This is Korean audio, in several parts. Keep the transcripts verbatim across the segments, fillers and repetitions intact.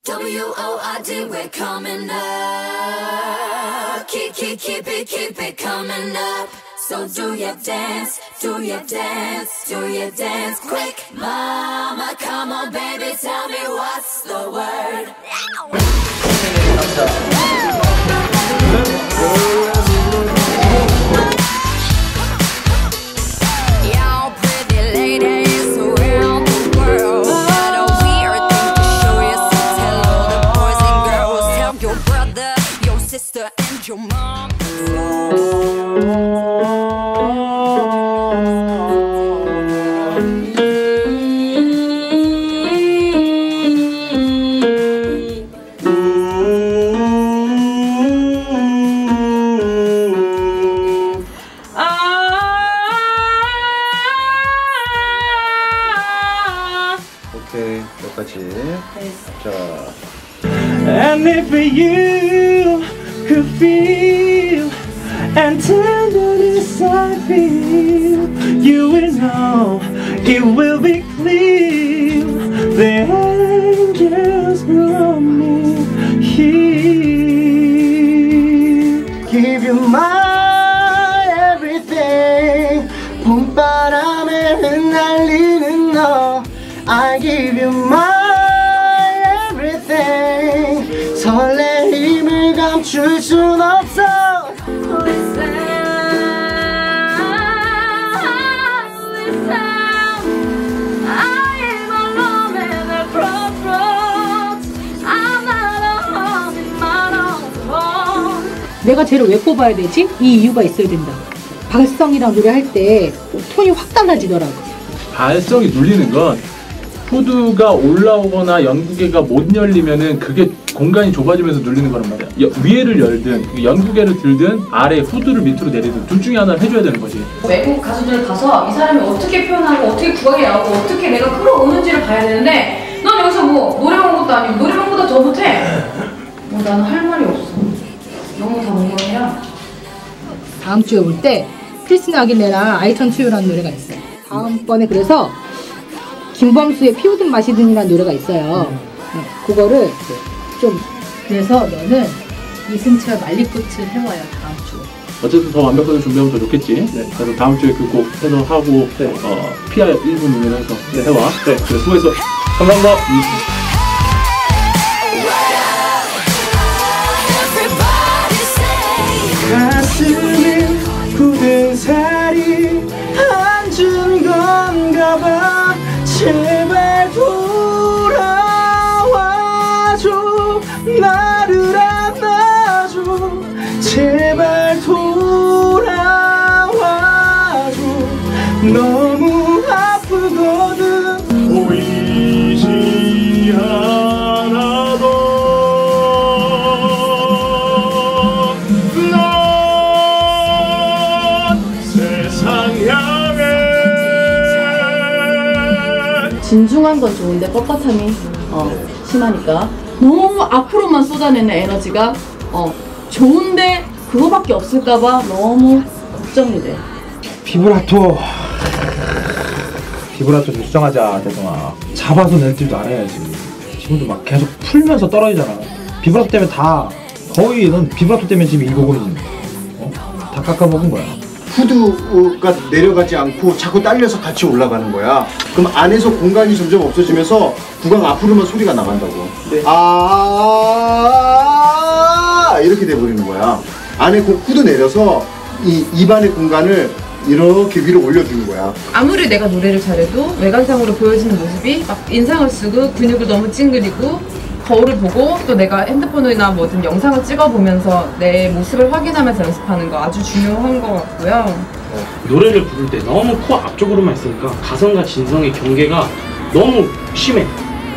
W O R D, we're coming up. Keep, keep, keep it, keep it coming up. So do your dance, do your dance, do your dance quick. Mama, come on baby, tell me what's the word. Y'all pretty ladies around the world, what a weird thing to show you, so tell all the boys and girls, tell your brother, your sister and your mom. 오케이, 여기까지. 자. And if you could feel and tenderness I feel, you will know it will be clear. The angels brought me here. Give you my everything. 봄바람에 흩날리는 너. I give you my everything. 설레임을 감출 순 없어. Listen, listen. I am alone in the crossroads. I'm not alone in my own home. 내가 쟤를 왜 뽑아야 되지? 이 이유가 있어야 된다. 발성이랑 노래할 때 톤이 확 달라지더라고. 발성이 눌리는 건 후드가 올라오거나 연구개가 못 열리면은 그게 공간이 좁아지면서 눌리는 거란 말이야. 여, 위에를 열든 연구개를 들든 아래 후드를 밑으로 내리든 둘 중에 하나를 해줘야 되는 거지. 외국 가수들 가서 이 사람이 어떻게 표현하고 어떻게 구하게 나오고 어떻게 내가 끌어오는지를 봐야 되는데 넌 여기서 뭐 노래방 것도 아니고 노래방보다 더 못해. 뭐 나는 할 말이 없어. 너무 다 몽롱이야. 다음 주에 올 때 크리스티나 아길레라 I Turn to You라는 노래가 있어요. 다음번에 그래서 김범수의 피우든 마시든이라는 노래가 있어요. 네, 그거를 좀 그래서 너는 이승철 말리꽃을 해와요 다음 주에. 어쨌든 더 완벽하게 준비하면 더 좋겠지. 네. 그래서 다음 주에 그 곡 해서 하고 네. 어, 피아르 일 분 이내로 해서 네. 해와. 네. 그래, 수고했어. 감사합니다. 가슴에 굳은 살이 앉은 건가 봐. 제발 돌아와줘. 나를 안아줘. 제발 돌아와줘. 너무 아프거든. 보이지 않아도 넌 세상 향해. 진중한 건 좋은데 뻣뻣함이 어, 심하니까 너무 앞으로만 쏟아내는 에너지가 어, 좋은데 그거밖에 없을까봐 너무 걱정이 돼. 비브라토. 비브라토 좀 수정하자, 대성아. 잡아서 낼 줄도 알아야지. 지금도 막 계속 풀면서 떨어지잖아. 비브라토 때문에 다 거의 넌 비브라토 때문에 지금 이 곡은 어? 다 깎아먹은 거야. 후드가 내려가지 않고 자꾸 딸려서 같이 올라가는 거야. 그럼 안에서 공간이 점점 없어지면서 구강 앞으로만 소리가 나간다고. 네. 아 이렇게 돼버리는 거야. 안에 후드 내려서 이 입안의 공간을 이렇게 위로 올려주는 거야. 아무리 내가 노래를 잘해도 외관상으로 보여지는 모습이 막 인상을 쓰고 근육을 너무 찡그리고 거울을 보고 또 내가 핸드폰이나 뭐든 영상을 찍어보면서 내 모습을 확인하면서 연습하는 거 아주 중요한 것 같고요. 노래를 부를 때 너무 코 앞쪽으로만 있으니까 가성과 진성의 경계가 너무 심해.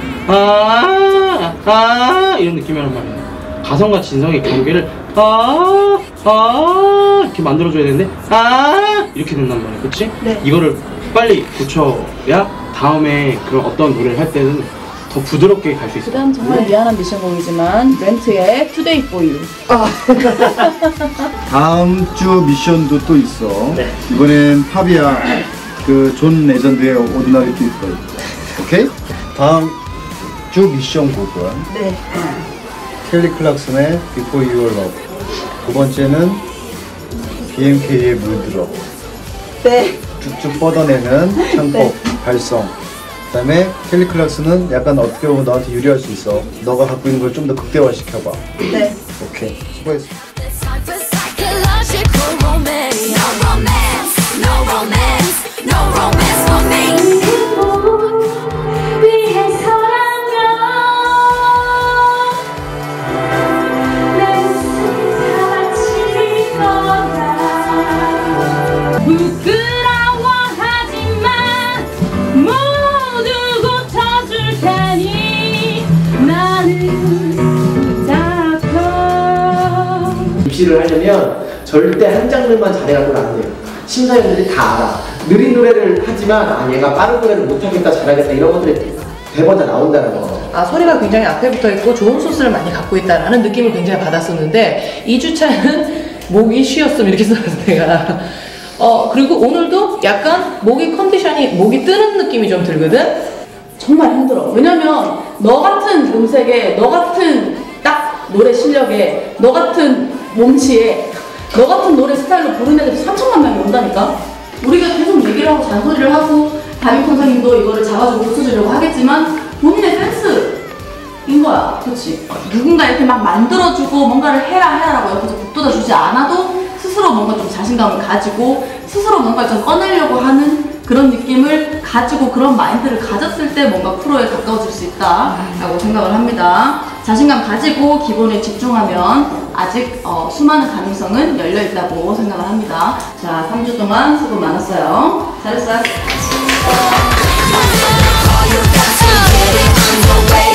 아, 아 이런 느낌이란 말이야. 가성과 진성의 경계를 아, 아 이렇게 만들어줘야 되는데 아 이렇게 된단 말이야. 그치? 네. 이거를 빨리 고쳐야 다음에 그런 어떤 노래를 할 때는 더 부드럽게 갈 수 있어. 그다음 정말 네. 미안한 미션곡이지만 렌트의 Today for You. 아. 다음 주 미션도 또 있어. 네. 이번엔 팝이야. 그 존 레전드의 오디너리 피플. 오케이? 다음 주 미션 곡은 네. 켈리 클락슨의 Before Your Love. 두 번째는 비엠케이의 물들어. 네. 쭉쭉 뻗어내는 창법, 네. 발성. 그 다음에 켈리 클락슨은 약간 어떻게 보면 너한테 유리할 수 있어. 너가 갖고 있는 걸 좀 더 극대화시켜봐. 네. 오케이, 수고했어. Psychological romance. No romance, no romance, no romance for me. 위해서라면 내 웃음 다 바칠 거야. 부끄러워하지만 모두 고쳐줄 테니 나는 입시를 하려면 절대 한 장르만 잘해갖고는 안 돼요. 심사위원들이 다 알아. 느린 노래를 하지만 아 얘가 빠른 노래를 못하겠다 잘하겠다 이런 것들이 대본 다 나온다는 거. 아, 소리가 굉장히 앞에 붙어 있고 좋은 소스를 많이 갖고 있다라는 느낌을 굉장히 받았었는데 이 주차는 목이 쉬었음 이렇게 써서 내가 어 그리고 오늘도 약간 목이 컨디션이 목이 뜨는 느낌이 좀 들거든. 정말 힘들어. 왜냐면 너 같은 음색에 너 같은 딱 노래 실력에 너 같은 몸치에 너 같은 노래 스타일로 부르는 애들이 삼천만 명이 온다니까. 우리가 계속 얘기를 하고 잔소리를 하고 담임 선생님도 이거를 잡아주고 고쳐주려고 하겠지만 본인의 센스인 거야. 그렇지? 누군가 이렇게 막 만들어주고 뭔가를 해라 해라라고 옆에서 북돋아 주지 않아도 스스로 뭔가 좀 자신감을 가지고 스스로 뭔가 좀 꺼내려고 하는 그런 느낌을 가지고 그런 마인드를 가졌을 때 뭔가 프로에 가까워질 수 있다라고 생각을 합니다. 자신감 가지고 기본에 집중하면 아직 어, 수많은 가능성은 열려있다고 생각을 합니다. 자, 삼 주 동안 수고 많았어요. 잘했어요.